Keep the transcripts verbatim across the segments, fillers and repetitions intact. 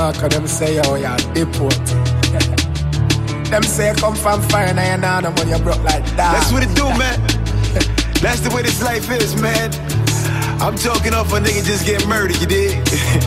Marco, them say, oh, you're deport. Them say, come from fire, now you're down, and when you broke like that. That's what it do, man. That's the way this life is, man. I'm talking off a nigga just get murdered, you dig?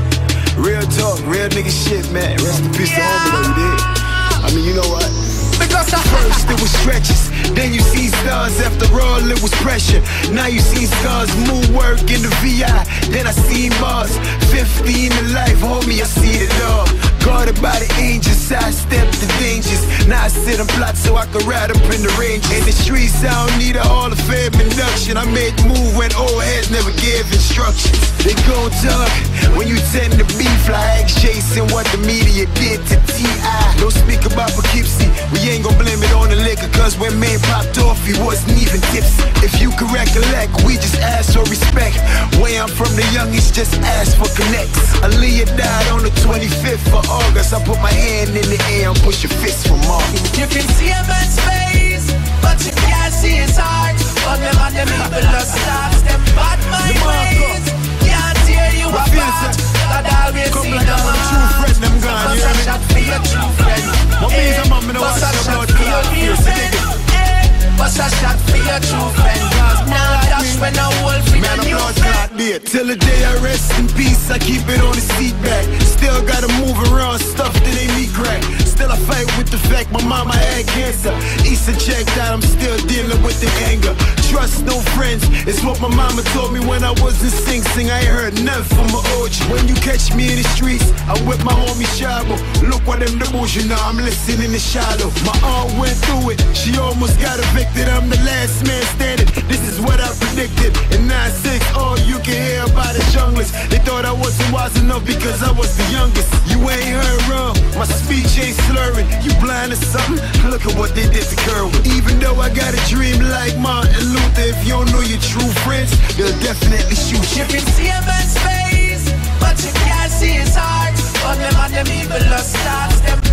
Real talk, real nigga shit, man. Rest in peace to homie, though, you dig? I mean, you know what? Because I First it was stretches, then you see stars. After all it was pressure. Now you see scars, moonwork in the V I. Then I see Mars, fifteen in life, homie, I see it all. Guarded by the angels, sidestep the dangers. Now I sit and plot so I can ride up in the range. In the streets I don't need a Hall of Fame induction. I made move when old heads never gave instructions. They gon' talk when you tend to be fly eggs chasing what the media did to T I Don't speak about Poughkeepsie, we ain't gon' blame it on the liquor. Cause when man popped off he wasn't even tipsy. If you can recollect, we just ask for respect. Where I'm from the youngest just ask for connects. Aaliyah died on the twenty-fifth of August. I put my hand in the air and push your fist for Mark. You can see a man's face, but you can't see his heart. But them and them people just stars, them bad mind ways. Can't tear you apart. God always see the man. True friend, them gone, you hear me? Shot for your true friend. What means a man, me no watch your blood clot fierce, you dig it? Bust a shot for your true friend. Now dash when a wolf in a new friend. Till the day I rest in peace, I keep it on the seat back. Still gotta move around stuff that ain't me crack. Still I fight with the fact my mama had cancer. Easter checked out, I'm still dealing with the anger. Trust no friends, it's what my mama told me when I was in Sing Sing. I ain't heard nothing from my O G. When you catch me in the streets, I'm with my homie Shabo. Look what them the bush, you know I'm listening to shallow. My aunt went through it, she almost got evicted. I'm the last man standing, this is what I predicted. In nine six, all you can hear about the junglers. They thought I wasn't wise enough because I was the youngest. You ain't heard wrong, my speech ain't slurring. You blind or something? Look at what they did to Kerwin. Even though I got a dream like Martin Luther, if you don't know your true friends, they'll definitely shoot you. You can see a man's face, but you can't see his heart. But them and them people are stars, them